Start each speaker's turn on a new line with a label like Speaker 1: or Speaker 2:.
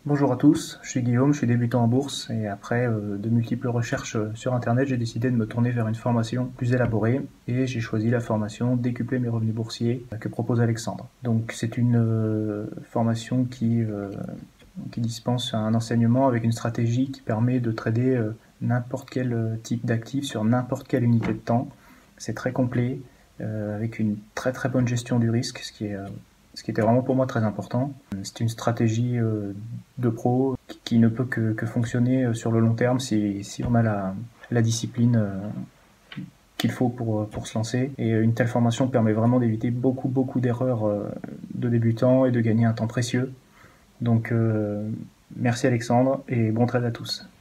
Speaker 1: Bonjour à tous, je suis Guillaume, je suis débutant en bourse et après de multiples recherches sur internet, j'ai décidé de me tourner vers une formation plus élaborée et j'ai choisi la formation Décupler mes revenus boursiers que propose Alexandre. Donc c'est une formation qui dispense un enseignement avec une stratégie qui permet de trader n'importe quel type d'actif sur n'importe quelle unité de temps. C'est très complet, avec une très très bonne gestion du risque, ce qui était vraiment pour moi très important. C'est une stratégie de pro qui ne peut que fonctionner sur le long terme si on a la discipline qu'il faut pour se lancer. Et une telle formation permet vraiment d'éviter beaucoup d'erreurs de débutants et de gagner un temps précieux. Donc merci Alexandre et bon trade à tous.